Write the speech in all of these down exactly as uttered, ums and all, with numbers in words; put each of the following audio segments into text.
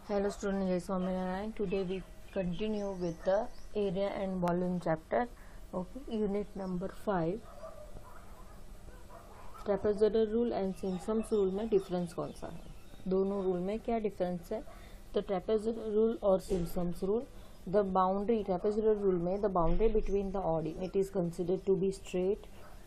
Hello student, Jai Swaminarayan. Today we continue with the area and volume chapter. Okay, unit number five. Trapezoidal rule and Simpson's rule में difference कौन सा है? दोनों rule में क्या difference है? The trapezoidal rule और Simpson's rule, the boundary trapezoidal rule में the boundary between the ordinate is considered to be straight.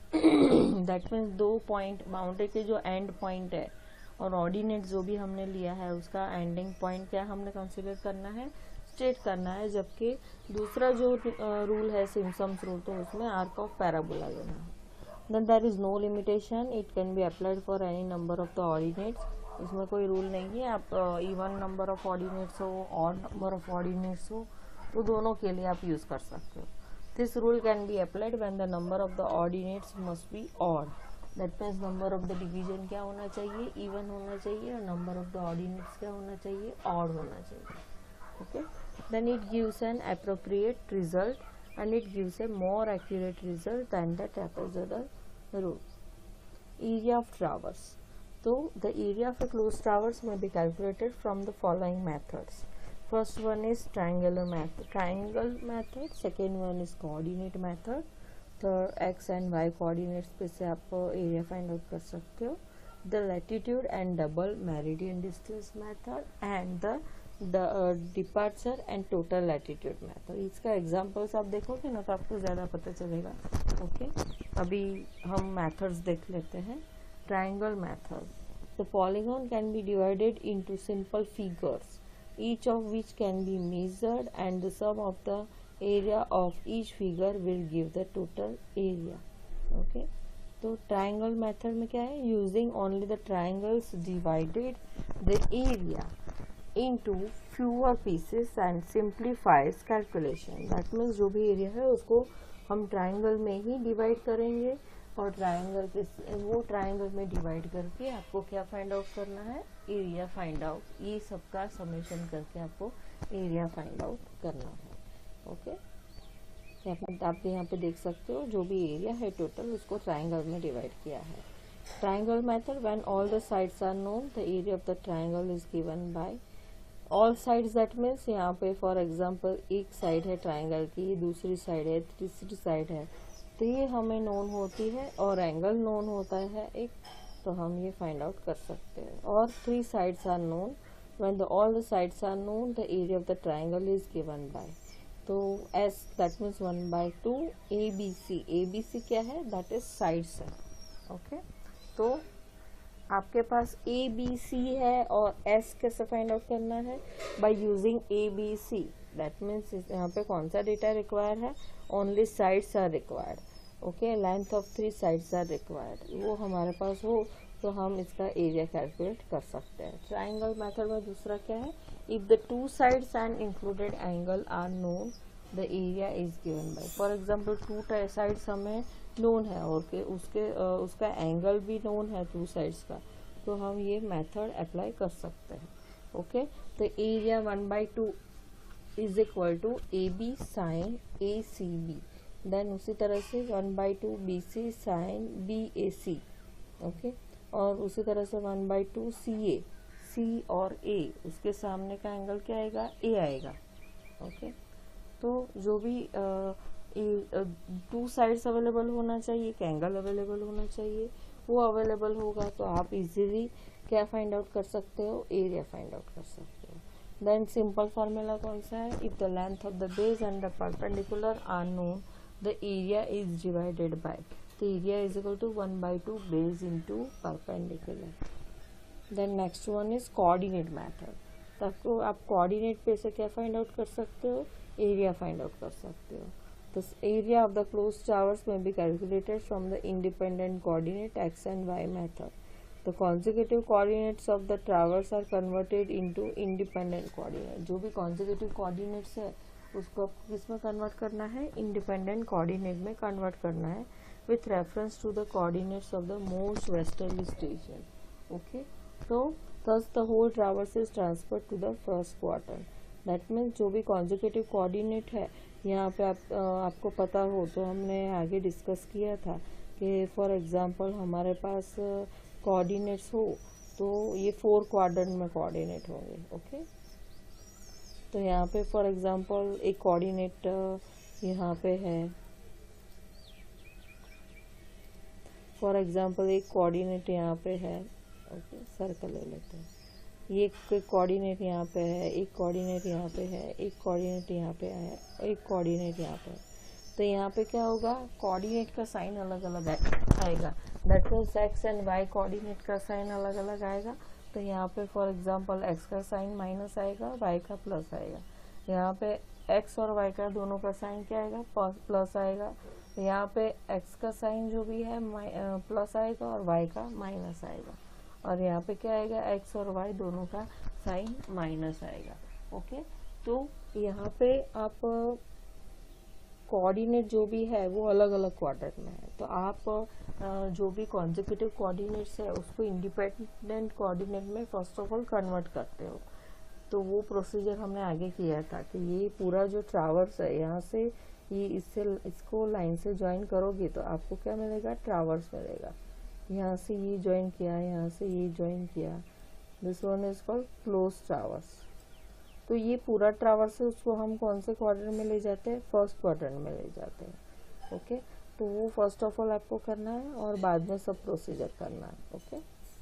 That means दो पॉइंट बाउंड्री के जो एंड पॉइंट है और ऑर्डिनेट जो भी हमने लिया है उसका एंडिंग पॉइंट क्या हमने कंसिडर करना है, स्ट्रेट करना है. जबकि दूसरा जो रूल है सिम्पसन्स रूल, तो उसमें आर्क ऑफ पैराबोला लेना है. Then there is no limitation, it can be applied for any number of the ordinates. इसमें कोई रूल नहीं है, आप इवन नंबर ऑफ ऑर्डिनेट्स हो, ऑड नंबर ऑफ ऑर्डिनेट्स हो, तो दोनों के लिए आप यूज कर सकते हो. This rule can be applied when the number of the ordinates must be odd. That means number of the division क्या होना चाहिए, इवन होना चाहिए, और नंबर ऑफ द ऑर्डिनेट्स क्या होना चाहिए, ऑड होना चाहिए. Okay, then it gives an appropriate result and it gives a more accurate result than the trapezoidal rule. Area of traverse. So the area of a closed traverse may be calculated from the following methods. First one is triangular method, triangle method. Second one is coordinate method. Third x and y coordinates पे से आप area find out कर सकते हो. The latitude and double meridian distance method and the departure and total latitude method. इसका examples आप देखोगे ना तो आपको ज़्यादा पता चलेगा. Okay okay? अभी हम मेथड्स देख लेते हैं. Triangle method. The polygon can be divided into simple figures, each of which can be measured and the sum of the area of each figure will give the total area. Okay, तो triangle method में क्या है, using only the triangles divided the area into fewer pieces and simplifies calculation. That means जो भी area है उसको हम triangle में ही डिवाइड करेंगे और ट्राइंगल के वो ट्राइंगल में डिवाइड करके आपको क्या फाइंड आउट करना है, एरिया फाइंड आउट. ये सबका समेशन करके आपको एरिया फाइंड आउट करना है. ओके, आप यहाँ पे देख सकते हो जो भी एरिया है टोटल उसको ट्राइंगल में डिवाइड किया है. Triangle method, when all the sides are known the area of the triangle is given by all sides. That means यहाँ पे फॉर एग्जांपल एक साइड है ट्राइंगल की, दूसरी साइड है, तीसरी साइड है, तो ये हमें नोन होती है और एंगल नोन होता है एक, तो हम ये फाइंड आउट कर सकते हैं. और three sides are known, when the all the sides are known the area of the triangle is given by, तो s that means one by two a B c. A B c क्या है, that is sides है. Okay, तो आपके पास A B C है और S कैसे find out करना है, by using a B c. That means यहाँ पे कौन सा डेटा रिक्वायर है, only sides are required. Okay, length of three sides are required, वो हमारे पास हो तो हम इसका एरिया कैलकुलेट कर सकते हैं. ट्राइंगल मेथड में दूसरा क्या है, if the two sides and included angle are known the area is given by. For example two sides हमें नोन है और के उसके uh, उसका एंगल भी नोन है टू साइड्स का, तो हम ये मेथड अप्लाई कर सकते हैं. ओके, तो area one by two is equal to a b sine a c b. Then उसी तरह से one by two b c sine b a c. Okay, और उसी तरह से one by two c a, c और a उसके सामने का एंगल क्या आएगा, ए आएगा. ओके, तो जो भी uh, टू साइड्स अवेलेबल होना चाहिए, एक एंगल अवेलेबल होना चाहिए, वो अवेलेबल होगा तो आप इजीली क्या फाइंड आउट कर सकते हो, एरिया फाइंड आउट कर सकते हो. देन सिंपल फार्मूला कौन सा है, if the length of the base and the perpendicular are known the area is divided by, the area is equal to one by two base into perpendicular. Then next one is coordinate method. तो आप coordinate पे से क्या find out कर सकते हो, area find out कर सकते हो. The area of the closed traverse may be calculated from the independent coordinate x and y method. The consecutive coordinates of the traverse are converted into independent coordinate. जो भी consecutive coordinates है उसको आपको किस में convert करना है, independent coordinate में convert करना है with reference to the coordinates of the most westerly station. Okay, so thus the whole traverse is transferred to the first quadrant. That means जो भी consecutive coordinate है यहाँ पे आप आपको पता हो तो हमने आगे डिस्कस किया था कि फॉर एग्जांपल हमारे पास कोऑर्डिनेट्स हो तो ये फोर क्वाड्रेंट में कोऑर्डिनेट होंगे. ओके, तो यहाँ पे फॉर एग्जांपल एक कोऑर्डिनेट यहाँ पे है, फॉर एग्जांपल एक कोऑर्डिनेट यहाँ पे है, ओके सर्कल ले लेते हैं, ये एक कोऑर्डिनेट यहाँ पे है, एक कोऑर्डिनेट यहाँ पे है, एक कोऑर्डिनेट यहाँ पे है, एक कोऑर्डिनेट यहाँ पे है। तो यहाँ पे क्या होगा, कोऑर्डिनेट का साइन अलग अलग आएगा, that means x and y coordinate का साइन अलग अलग आएगा। तो यहाँ पे फॉर एग्जांपल एक्स का साइन माइनस आएगा, वाई का प्लस आएगा। यहाँ पे एक्स और वाई का दोनों का साइन क्या आएगा, प्लस आएगा। यहाँ पे एक्स का साइन जो भी है प्लस आएगा और वाई का माइनस आएगा, और यहाँ पे क्या आएगा, एक्स और वाई दोनों का साइन माइनस आएगा। ओके, तो यहाँ पे आप कोऑर्डिनेट जो भी है वो अलग अलग क्वाड्रेंट में है, तो आप जो भी कॉन्जिक्यूटिव कोऑर्डिनेट्स है उसको इंडिपेंडेंट कोऑर्डिनेट में फर्स्ट ऑफ ऑल कन्वर्ट करते हो। तो वो प्रोसीजर हमने आगे किया था कि ये पूरा जो ट्रावर्स है यहाँ से ये इससे इसको लाइन से ज्वाइन करोगे तो आपको क्या मिलेगा, ट्रावर्स मिलेगा। यहाँ से ये ज्वाइन किया, यहाँ से ये ज्वाइन किया, this one is called close traverse. तो ये पूरा ट्रावर्स है उसको हम कौन से क्वाड्रेंट में ले जाते हैं, फर्स्ट क्वाड्रेंट में ले जाते हैं। ओके, तो वो फर्स्ट ऑफ ऑल आपको करना है और बाद में सब प्रोसीजर करना है। ओके,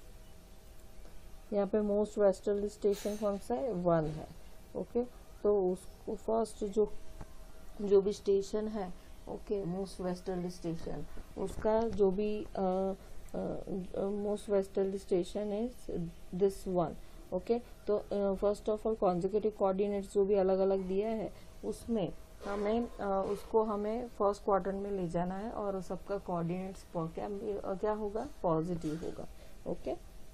यहाँ पे मोस्ट वेस्टर्ली स्टेशन कौन सा है, वन है। ओके, तो उसको फर्स्ट जो जो भी स्टेशन है, ओके मोस्ट वेस्टर्ली स्टेशन, उसका जो भी most westerly station is this one. Okay, तो first of all consecutive coordinates जो भी अलग अलग दिया है उसमें हमें uh, उसको हमें फर्स्ट क्वाड्रेंट में ले जाना है और सबका कोऑर्डिनेट्स क्या क्या होगा, पॉजिटिव होगा। ओके,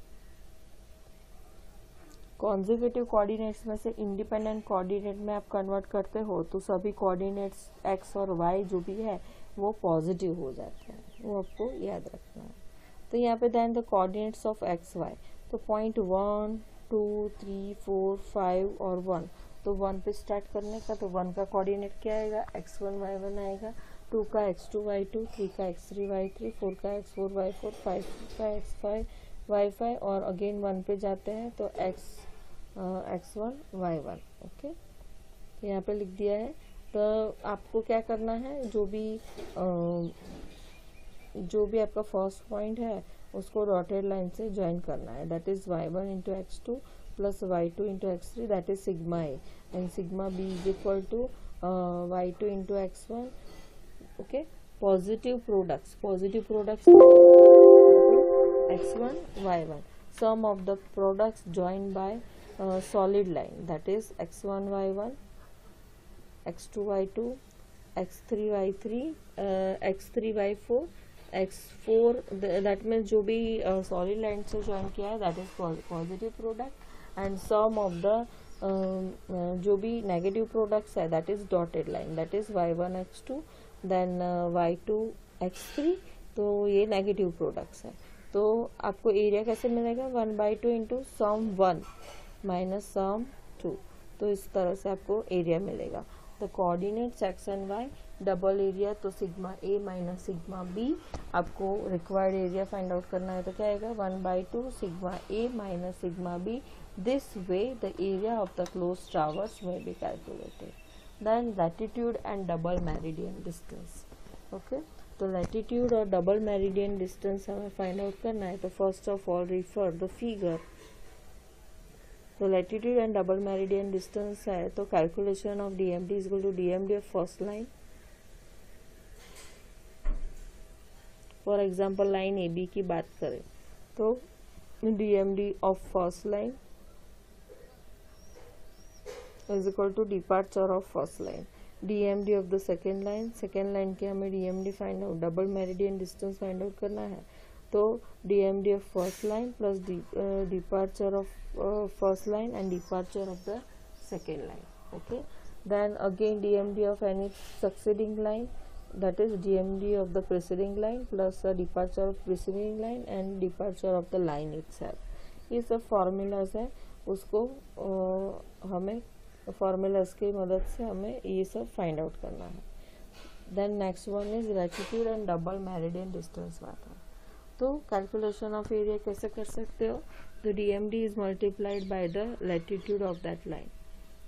कॉन्जिक्यूटिव कोऑर्डिनेट्स में से इंडिपेंडेंट कोऑर्डिनेट में आप कन्वर्ट करते हो तो सभी कोऑर्डिनेट्स एक्स और वाई जो भी है वो पॉजिटिव हो जाते हैं, वो आपको याद रखना है। तो यहाँ पे then the coordinates of x y, तो point one two three four five और वन, तो वन पे स्टार्ट करने का, तो वन का कोऑर्डिनेट क्या आएगा, एक्स वन वाई वन आएगा, टू का x two y two, three का x three y three, four का x four y four, five का एक्स फाइव वाई फाइव, और अगेन वन पे जाते हैं तो x x one y one. Okay, तो यहाँ पे लिख दिया है। तो आपको क्या करना है, जो भी uh, जो भी आपका फर्स्ट पॉइंट है उसको डॉटेड लाइन से ज्वाइन करना है, that is y one into x two plus y two into x three, that is sigma a, and sigma b is equal to y two into x one. Okay, positive products, positive products x one y one, sum of the products join by solid line, that is x one y one, x two y two, x three y three, x three y four, x four, that means जो भी solid line से join किया है that is positive product, and sum of the जो भी negative products है that is dotted line, that is y one x two, then y two x three, तो ये नेगेटिव प्रोडक्ट्स है। तो आपको एरिया कैसे मिलेगा, one by two into sum one minus sum two, तो इस तरह से आपको एरिया मिलेगा। The coordinates x and y, double area तो sigma a minus sigma b, आपको रिक्वायर्ड एरिया फाइंड आउट करना है तो क्या आएगा, one by two sigma a minus sigma b, this way the area of the close traverse में be calculated. Then latitude and double meridian distance. Okay, तो latitude और double meridian distance हमें find out करना है, तो first of all refer the figure. तो latitude and double meridian distance है तो calculation of D M D is equal to D M D of first line. For example line A B की बात करें तो D M D of first line is equal to departure of first line, D M D of the second line, second line के हमें D M D find out, double meridian distance find out करना है, तो D M D of first line plus departure of first line and departure of the second line. Okay, then again D M D of any succeeding line, that is D M D of the preceding line plus a departure of preceding line and departure of the line itself. ये सब formulas है, उसको uh, हमें formulas की मदद से हमें ये सब find out करना है। Then next one is latitude and double meridian distance वाला। तो कैलकुलेशन ऑफ एरिया कैसे कर सकते हो, तो D M D is multiplied by the latitude of that line.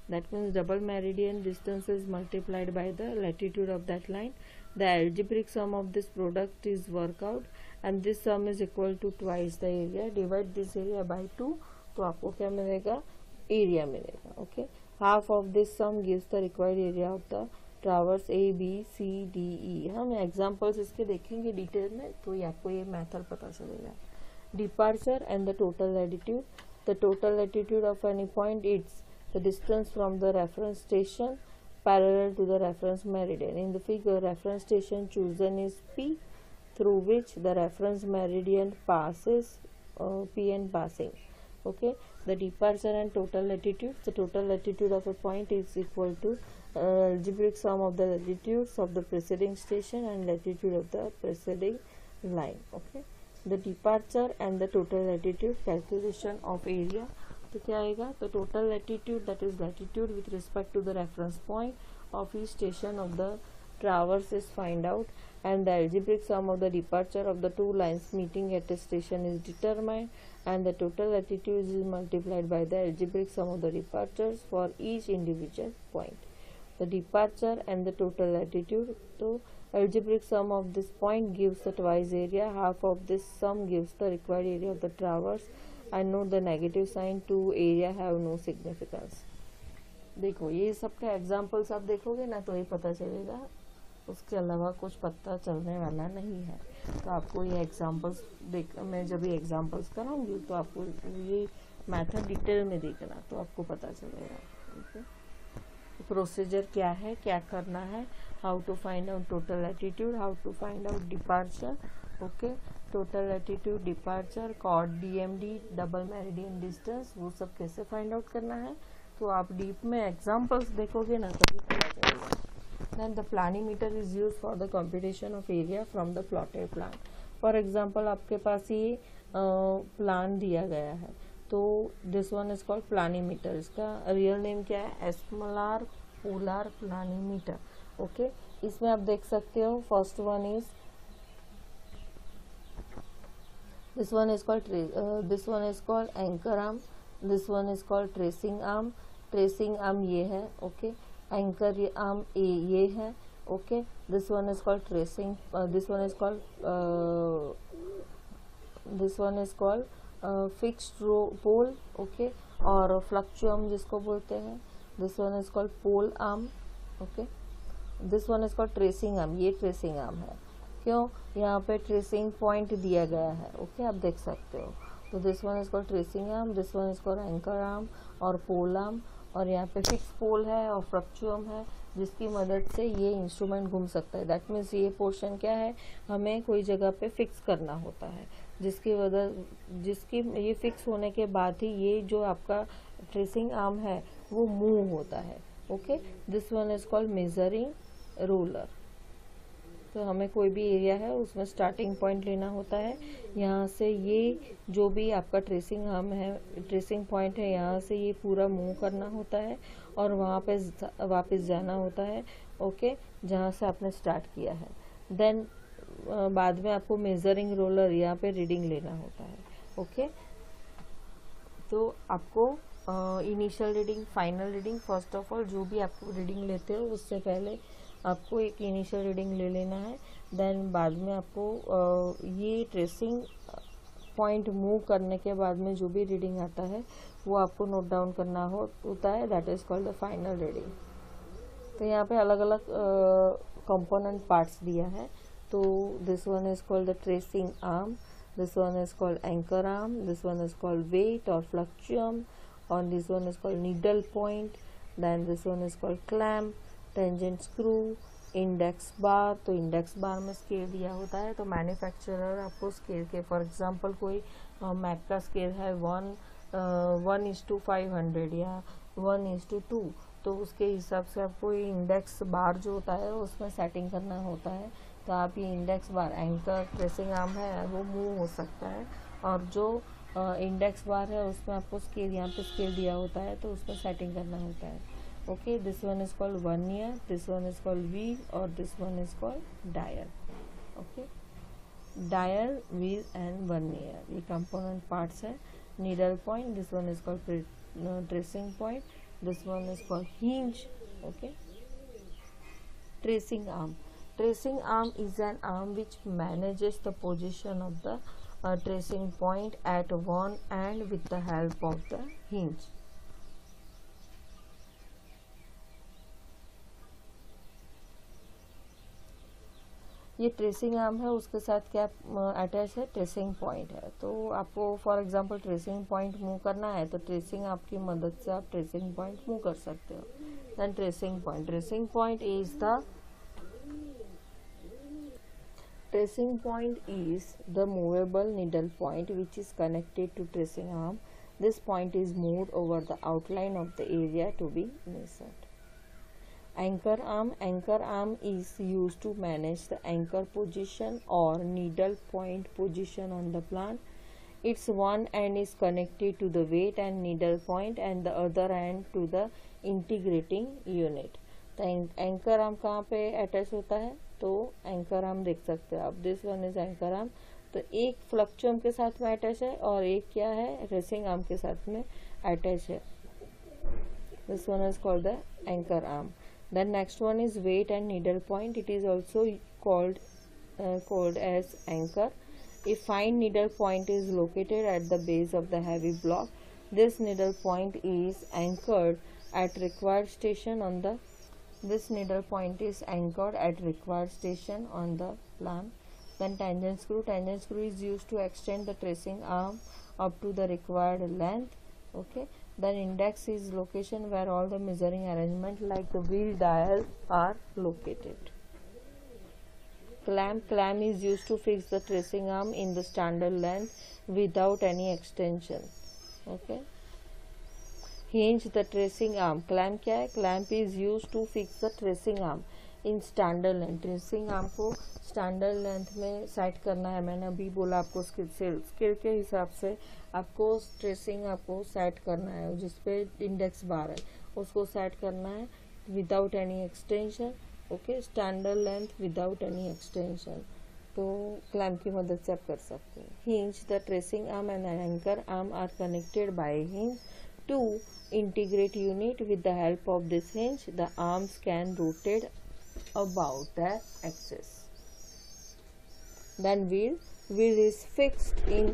that means double meridian distance is multiplied by the latitude of that line. The algebraic sum of this product is work out and this sum is equal to twice the area. Divide this area by two, तो आपको क्या मिलेगा, area मिलेगा. Okay, half of this sum gives the required area of the traverse A B C D E. हम examples इसके देखेंगे detail में, तो ये आपको ये मेथड पता चलेगा. Departure and the total latitude. The total latitude of any point it's the distance from the reference station parallel to the reference meridian. In the figure, reference station chosen is P, through which the reference meridian passes, uh, P and passing. Okay, the departure and total latitude. The total latitude of a point is equal to uh, algebraic sum of the latitudes of the preceding station and latitude of the preceding line. Okay, the departure and the total latitude. Calculation of area. तो क्या आएगा, तो total latitude that is latitude with respect to the reference point of each station of the traverse is find out and the algebraic sum of the departure of the two lines meeting at a station is determined and the total latitude is multiplied by the algebraic sum of the departures for each individual point. The departure and the total latitude, so algebraic sum of this point gives the twice area. Half of this sum gives the required area of the traverse. and note the negative sign to area have no significance. देखो ये सबका examples आप देखोगे ना तो ये पता चलेगा, उसके अलावा कुछ पता चलने वाला नहीं है. तो आपको ये एग्जाम्पल्स देख, मैं जब ये एग्जाम्पल्स कराऊंगी तो आपको ये मेथड डिटेल में देखना, तो आपको पता चलेगा. ओके, प्रोसीजर क्या है, क्या करना है, how to find out total latitude, how to find out departure. Okay, total latitude, departure, chord, DMD, double meridian distance, वो सब कैसे फाइंड आउट करना है. तो आप डीप में एग्जाम्पल्स देखोगे ना तभी पता चलेगा. Then the planimeter is use for the computation of area from the plotted plan. For example आपके पास ये प्लान दिया गया है, तो this one is called planimeter. इसका रियल नेम क्या है, एस्मोलार पोलार प्लानीमीटर. ओके, इसमें आप देख सकते हो first one is this one is called uh, this one is called anchor arm, this one is called tracing arm. tracing arm ये है. ओके, anchor arm ए ये है. Okay, this one is called tracing, uh, this one is called uh, this one is called uh, fixed pole. Okay, और fluctuum जिसको बोलते हैं, this one is called pole arm. Okay, this one is called tracing arm. ये tracing arm है. क्यों, यहाँ पे tracing point दिया गया है. ओके okay, आप देख सकते हो. तो this one is called tracing arm, this one is called anchor arm और पोल आर्म. और यहाँ पे फिक्स पोल है और फ्लक्चुअम है जिसकी मदद से ये इंस्ट्रूमेंट घूम सकता है. दैट मीन्स ये पोर्शन क्या है, हमें कोई जगह पे फिक्स करना होता है, जिसकी वजह जिसकी ये फिक्स होने के बाद ही ये जो आपका ट्रेसिंग आर्म है वो मूव होता है. Okay, this one is called measuring roller. तो हमें कोई भी एरिया है उसमें स्टार्टिंग पॉइंट लेना होता है. यहाँ से ये जो भी आपका ट्रेसिंग आर्म है, ट्रेसिंग पॉइंट है, यहाँ से ये पूरा मूव करना होता है और वहाँ पे वापस जाना होता है. ओके, जहाँ से आपने स्टार्ट किया है. देन बाद में आपको मेजरिंग रोलर यहाँ पे रीडिंग लेना होता है. ओके, तो आपको initial reading, final reading, first of all जो भी आप रीडिंग लेते हो उससे पहले आपको एक इनिशियल रीडिंग ले लेना है. देन बाद में आपको uh, ये ट्रेसिंग पॉइंट मूव करने के बाद में जो भी रीडिंग आता है वो आपको नोट डाउन करना हो होता है. That is called the final reading. तो यहाँ पे अलग अलग कंपोनेंट पार्ट्स दिया है. तो this one is called the tracing arm, this one is called anchor arm, this one is called weight और फ्लक्चुअम, और this one is called needle point. Then this one is called clamp, tangent screw, index bar. तो index बार में scale दिया होता है, तो manufacturer आपको scale के, फॉर एग्जांपल कोई मैक का स्केल है one one is two five hundred या वन इज टू टू, तो उसके हिसाब से आपको ये इंडेक्स बार जो होता है उसमें सेटिंग करना होता है. तो आप ये index bar, anchor tracing arm है वो मूव हो सकता है, और जो इंडेक्स uh, बार है उसमें आपको स्केल, यहाँ पे स्केल दिया होता है तो उसमें सेटिंग करना होता है. Okay, this one is called vernier, this one is called wheel, or this one is called dial. Okay, dial, wheel and vernier ये component parts है. needle point, this one is called tracing point, This one is called hinge. Okay. Tracing arm. Tracing arm is an arm which manages the position of the uh, tracing point at one end with the help of the hinge. ये tracing arm है, उसके साथ क्या attach है, tracing point है. तो आपको for example tracing point move करना है तो ट्रेसिंग आपकी मदद से आप ट्रेसिंग पॉइंट मूव कर सकते हो. Then tracing point. Tracing point is the tracing point is the movable needle point which is connected to tracing arm. This point is moved over the outline of the area to be measured. Anchor arm. Anchor arm is used to manage the anchor position or needle point position on the plant. Its one end is connected to the weight and needle point and the other end to the integrating unit. तो anchor arm कहाँ पे attach होता है, तो anchor arm देख सकते हो आप. This one is anchor arm. तो एक फ्लक्चुअम के साथ में अटैच है और एक क्या है, रेसिंग आर्म के साथ में अटैच है. This one is called the anchor arm. Then next one is weight and needle point. It is also called called as anchor. A fine needle point is located at the base of the heavy block. This needle point is anchored at required station on the This needle point is anchored at required station on the plant. Then tangent screw. Tangent screw is used to extend the tracing arm up to the required length. Okay. Then index is location where all the measuring arrangement like the wheel dial are located. Clamp. Clamp is used to fix the tracing arm in the standard length without any extension. Okay. Hinge. The tracing arm. Clamp क्या है, clamp is used to fix the tracing arm in standard length. tracing arm को standard length में set करना है. मैंने अभी बोला आपको स्किल से स्किल के हिसाब से आपको ट्रेसिंग आपको सेट करना है. जिसपे इंडेक्स बार है उसको सेट करना है without any extension. Okay. Standard length without any extension. तो क्लैम्प की मदद से आप कर सकते हैं. Hinge. The tracing arm and anchor arm are connected by hinge to integrate unit. With the help of this hinge, the arms can rotate about their axis. Then wheel. Wheel is fixed in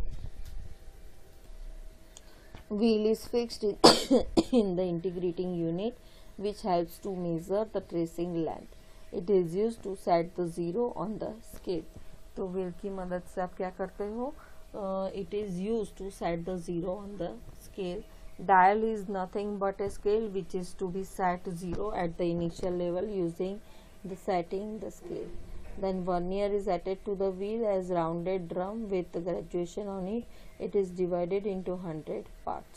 wheel is fixed in, in the integrating unit, which helps to measure the tracing length. It is used to set the zero on the scale. तो wheel की मदद से आप क्या करते हो, uh, it is used to set the zero on the scale. Dial is nothing but a scale which is to be set zero at the initial level using the setting the scale. Then vernier is attached to the wheel as rounded drum with the graduation on it. It is divided into one hundred parts.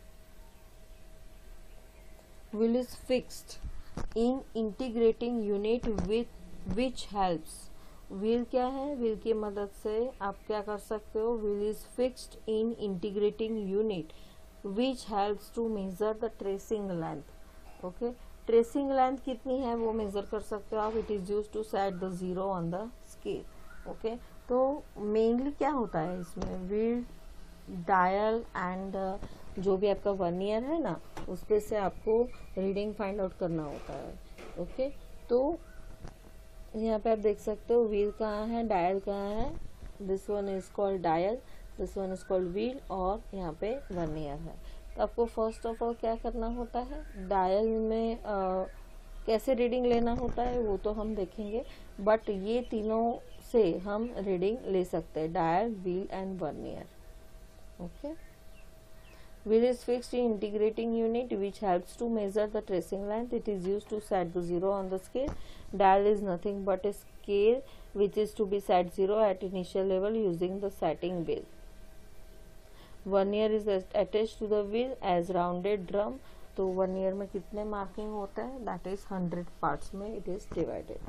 Wheel is fixed in integrating unit with which helps. Wheel क्या है, wheel की मदद से आप क्या कर सकते हो, wheel is fixed in integrating unit which helps to measure the tracing length. okay. Tracing length कितनी है वो मेजर कर सकते हो आप. It is use to set the zero on the scale. Okay. तो मेनली क्या होता है इसमें, व्हील डायल एंड जो भी आपका वर्नियर है ना उस पे से आपको रीडिंग फाइंड आउट करना होता है. ओके. तो यहाँ पे आप देख सकते हो व्हील कहाँ है, डायल कहाँ है. This one is called dial, this one is called wheel और यहाँ पे वर्नियर है. तो आपको फर्स्ट ऑफ ऑल क्या करना होता है, डायल में आ, कैसे रीडिंग लेना होता है वो तो हम देखेंगे, बट ये तीनों से हम रीडिंग ले सकते हैं, dial, wheel and vernier. Okay. Wheel is fixed in integrating unit which helps to measure the tracing length. It is used to set the zero on the scale. Dial is nothing but a scale which is to be set zero at initial level using the setting wheel. Vernier is attached to the wheel as rounded drum. तो vernier में कितने marking होता है, that is hundred parts में it is divided.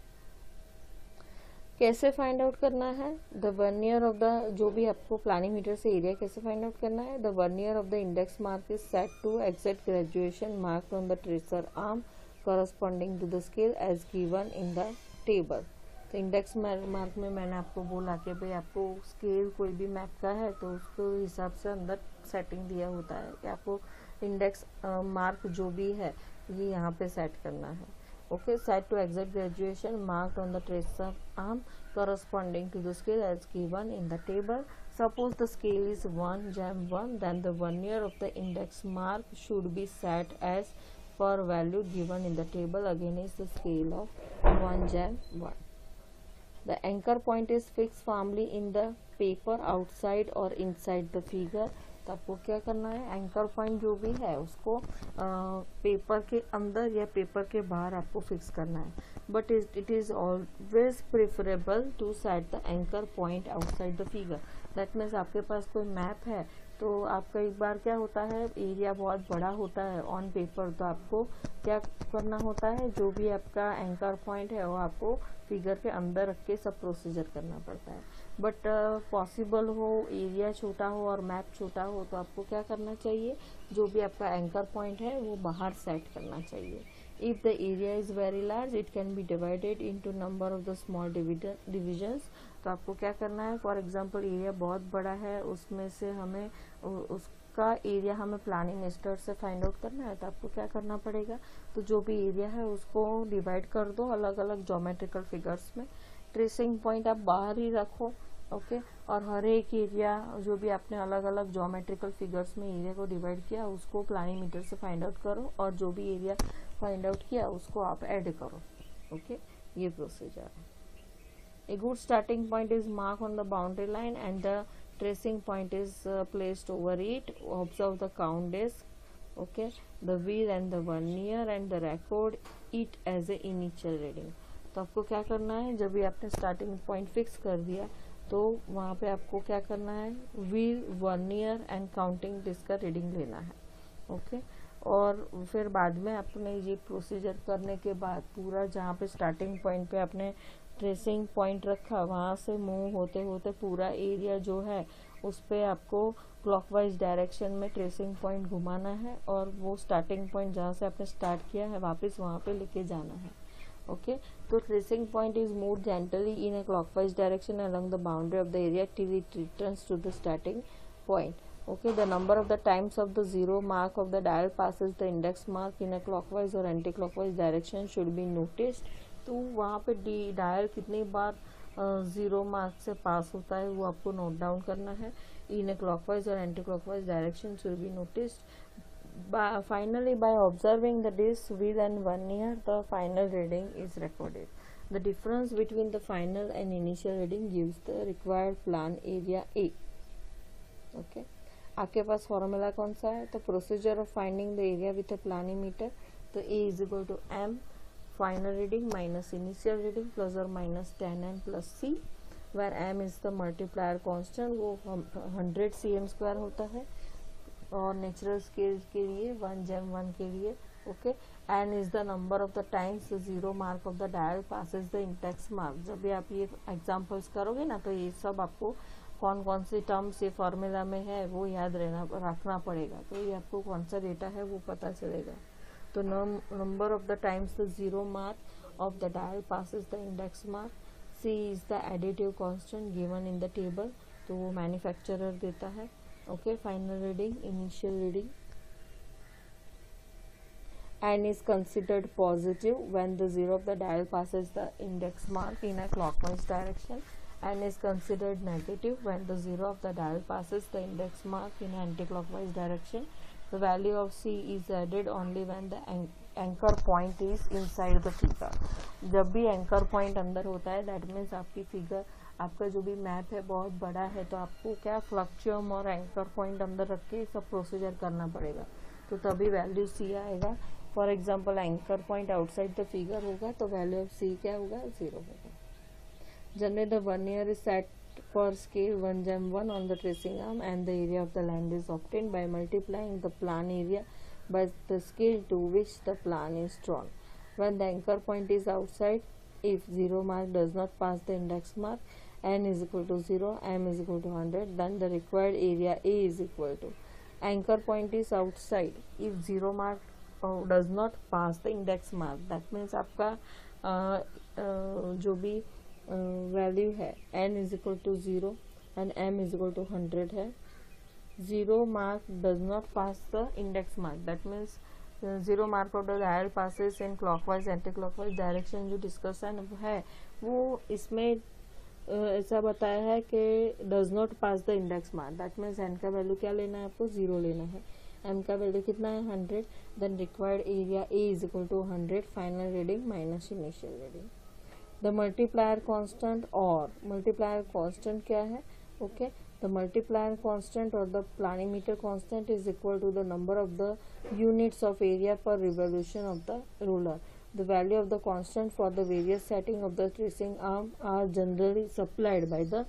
कैसे find out करना है, the vernier of the, जो भी आपको प्लानिंग मीटर से एरिया कैसे फाइंड आउट करना है, the vernier of the index mark is set to exact graduation mark on the tracer arm corresponding to the scale as given in the table. तो index mark में मैंने आपको बोला कि भाई आपको स्केल कोई भी मैप का है तो उसको हिसाब से अंदर सेटिंग दिया होता है कि आपको इंडेक्स मार्क जो भी है ये यहाँ पे सेट करना है. Okay, set to exact graduation marked on the tracer arm corresponding to the scale as given in the table. Suppose the scale is one jam one, then the vernier of the index mark should be set as per value given in the table against the scale of one jam one. The anchor point is fixed firmly in the paper outside or inside the figure. तो आपको क्या करना है, anchor point जो भी है उसको आ, paper के अंदर या पेपर के बाहर आपको फिक्स करना है. But it is always preferable to set the anchor point outside the figure. That means आपके पास कोई मैप है तो आप कई बार क्या होता है, एरिया बहुत बड़ा होता है ऑन पेपर, तो आपको क्या करना होता है, जो भी आपका एंकर पॉइंट है वो आपको फिगर के अंदर रख के सब प्रोसीजर करना पड़ता है. बट पॉसिबल uh, हो, एरिया छोटा हो और मैप छोटा हो, तो आपको क्या करना चाहिए, जो भी आपका एंकर पॉइंट है वो बाहर सेट करना चाहिए. If the area is very large it can be divided into number of the small divisions. तो आपको क्या करना है, फॉर एग्जांपल एरिया बहुत बड़ा है, उसमें से हमें उसका एरिया हमें प्लानिंग स्टार्ट से फाइंड आउट करना है. तो आपको क्या करना पड़ेगा, तो जो भी एरिया है उसको डिवाइड कर दो अलग अलग ज्योमेट्रिकल फिगर्स में. ट्रेसिंग पॉइंट आप बाहर ही रखो. Okay okay? और हर एक एरिया जो भी आपने अलग अलग ज्योमेट्रिकल फिगर्स में एरिया को डिवाइड किया उसको प्लानिंग मीटर से फाइंड आउट करो, और जो भी एरिया फाइंड आउट किया उसको आप ऐड करो. Okay okay? ये प्रोसीजर है. A good starting point is mark on the boundary line and the tracing point is placed over it. Observe the count disc, okay, the wheel and the vernier and the record it as a initial reading. तो आपको क्या करना है, जब भी आपने starting point fix कर दिया तो वहाँ पे आपको क्या करना है, wheel, vernier and counting disc का रीडिंग लेना है. ओके, और फिर बाद में आपने ये प्रोसीजर करने के बाद पूरा जहाँ पे स्टार्टिंग पॉइंट पे आपने ट्रेसिंग पॉइंट रखा वहाँ से मूव होते होते पूरा एरिया जो है उस पर आपको क्लॉकवाइज डायरेक्शन में ट्रेसिंग पॉइंट घुमाना है, और वो स्टार्टिंग पॉइंट जहाँ से आपने स्टार्ट किया है वापस वहाँ पे लेके जाना है. Okay okay? तो tracing point is move gently in a clockwise direction along the boundary of the area till it returns to the starting point. Okay, the number of the times of the zero mark of the dial passes the index mark in a clockwise or anti-clockwise direction should be noticed. तो वहाँ पे D dial कितनी बार zero uh, mark से पास होता है वो आपको note down करना है. इन ए क्लॉकवाइज और anti clockwise direction should be noticed. By, finally, by observing the disc with and vernier, the final reading is recorded. The difference between the final and initial reading gives the required plan area A. Okay. आपके पास formula कौन सा है, तो procedure of finding the area with a planimeter. तो A is equal to M final reading minus initial reading plus और minus ten N plus C, where M is the multiplier constant, वो hundred C M square होता है, और natural scale के लिए one जेम one के लिए. Okay, N is the number of the times zero mark of the dial passes the index mark. जब भी आप ये एग्जांपल्स करोगे ना तो ये सब आपको कौन कौन सी टर्म्स ये फॉर्मूला में है वो याद रहना रखना पड़ेगा, तो ये आपको कौन सा डेटा है वो पता चलेगा. तो number of the times the zero mark of the dial passes the index mark. C is the additive constant given in the table, तो वो मैन्युफैक्चरर देता है. Okay, final reading, initial reading. N is considered positive when the zero of the dial passes the index mark in a clockwise direction. N is considered negative when the zero of the dial passes the index mark in anti-clockwise direction. The value of C is added only when the anchor point is inside the figure. जब भी anchor point अंदर होता है that means आपकी figure, आपका जो भी map है बहुत बड़ा है, तो आपको क्या फ्लक्चुअम और एंकर पॉइंट अंदर रख के सब प्रोसीजर करना पड़ेगा, तो तभी वैल्यू सी आएगा. For example anchor point outside the figure होगा तो वैल्यू ऑफ सी क्या होगा, जीरो होगा. Generally the vernier is set for scale one जेम one on the tracing arm and the area of the land is obtained by multiplying the plan area by the scale to which the plan is drawn. When the anchor point is outside, if zero mark does not pass the index mark, n is equal to zero, m is equal to one hundred, then the required area A is equal to. Anchor point is outside. If zero mark uh, does not pass the index mark, that means आपका uh, uh, जो भी uh, value है n is equal to zero and m is equal to one hundred है. zero mark does not pass the index mark. That means uh, zero mark of the dial passes in clockwise anti-clockwise direction. जो discussion है वो इसमें uh, ऐसा बताया है कि does not pass the index mark. That means n का value क्या लेना है आपको, जीरो लेना है. m का वैल्यू कितना है, hundred. Then required area a is equal to hundred, final reading minus initial reading. The multiplier constant और मल्टीप्लायर कांस्टेंट क्या है, ओके. द मल्टीप्लायर कांस्टेंट और the planimeter constant is equal to the number of the units of area per revolution of the ruler. The value of the constant for the various setting of the tracing arm are generally supplied by the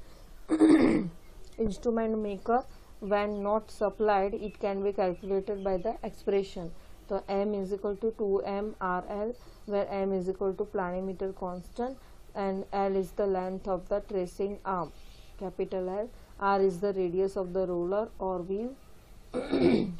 instrument maker. When not supplied, it can be calculated by the expression. So m is equal to two m R L, where m is equal to planimeter constant and L is the length of the tracing arm, capital L. R is the radius of the roller or wheel.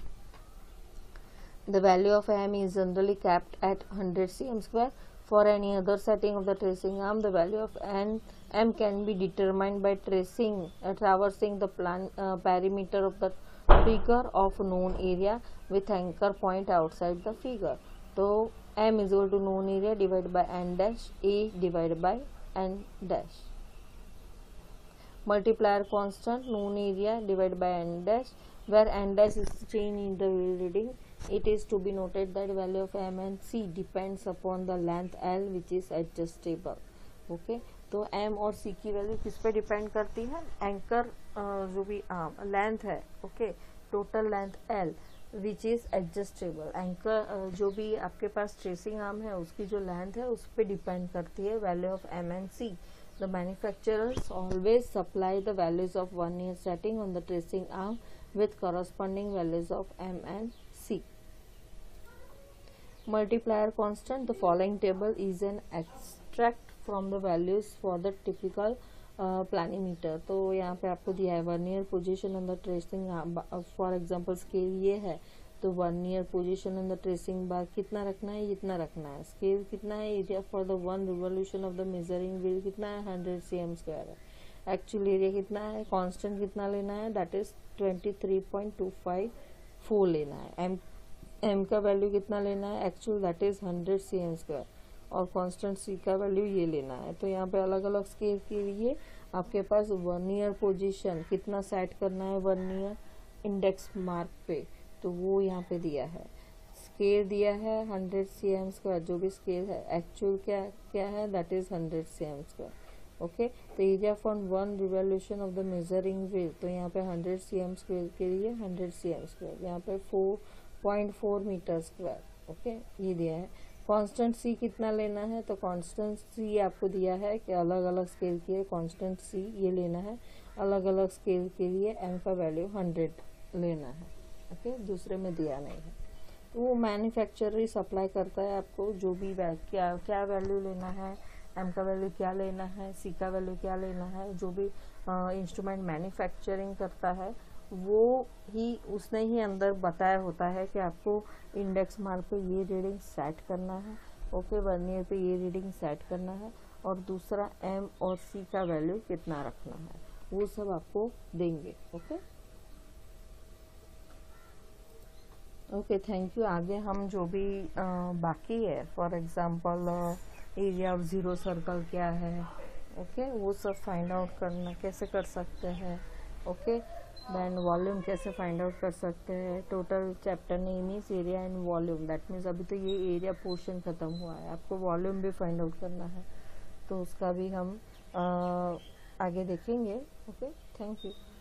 The value of m is generally capped at one hundred centimeters square. For any other setting of the tracing arm, the value of n m can be determined by tracing uh, traversing the plan uh, perimeter of the figure of known area with anchor point outside the figure. So m is equal to known area divided by n dash, a divided by n dash. Multiplier constant, known area divided by n dash, where n dash is change in the reading. It is to be noted that value of m and c depends upon the length L which is adjustable. ओके okay? तो m और c की value किस पे depend करती है, anchor जो भी आर्म लेंथ है, okay, total length L which is adjustable. Anchor जो भी आपके पास ट्रेसिंग आर्म है उसकी जो लेंथ है उस पे डिपेंड करती है value of m and c. The manufacturers always supply the values of one year setting on the tracing arm with corresponding values of m and c. Multiplier constant. The following table is an extract from the values for the typical uh, planimeter. तो यहाँ पे आपको दिया है vernier position on the tracing, for example scale ये है तो vernier position on the tracing bar कितना रखना है, इतना रखना है. स्केल कितना है, area for the one revolution of the measuring wheel कितना है, हंड्रेड सी एम स्क्वायर है. एक्चुअल एरिया कितना है, कांस्टेंट कितना लेना है, that is twenty three point two five four लेना है. एम एम का वैल्यू कितना लेना है, actual that is hundred C M square, और कांस्टेंट सी का वैल्यू ये लेना है. तो यहाँ पे अलग अलग स्केल के लिए आपके पास वन ईयर पोजीशन कितना सेट करना है वन ईयर इंडेक्स मार्क पे, तो वो यहाँ पे दिया है. स्केल दिया है हंड्रेड सी एम स्क्वायर, जो भी स्केल है एक्चुअल क्या क्या है, that is hundred C M square. Okay, तो area for one revolution of the measuring wheel, तो यहाँ पे हंड्रेड सी एम स्क्वायर के लिए हंड्रेड सी एम स्क्वायर, यहाँ पे four point four metre square. Okay, ये दिया है. कांस्टेंट सी कितना लेना है, तो कांस्टेंट सी आपको दिया है कि अलग अलग स्केल के लिए कांस्टेंट सी ये लेना है, अलग अलग स्केल के लिए एम का वैल्यू हंड्रेड लेना है. Okay okay? दूसरे में दिया नहीं है. तो वो मैन्युफैक्चरर ही सप्लाई करता है आपको जो भी क्या क्या वैल्यू लेना है, एम का वैल्यू क्या लेना है, सी का वैल्यू क्या लेना है. जो भी इंस्ट्रूमेंट मैन्युफैक्चरिंग करता है वो ही उसने ही अंदर बताया होता है कि आपको इंडेक्स मार्क पे ये रीडिंग सेट करना है, ओके, वन ईयर पे ये रीडिंग सेट करना है, और दूसरा एम और सी का वैल्यू कितना रखना है, वो सब आपको देंगे. Okay okay thank you. आगे हम जो भी आ, बाकी है, for example area of zero circle क्या है, ओके okay? वो सब फाइंड आउट करना कैसे कर सकते हैं. ओके, देन वॉल्यूम कैसे फाइंड आउट कर सकते हैं. Total chapter name is area and volume, that means अभी तो ये एरिया पोर्शन ख़त्म हुआ है, आपको वॉल्यूम भी फाइंड आउट करना है, तो उसका भी हम आ, आगे देखेंगे. Okay, thank you.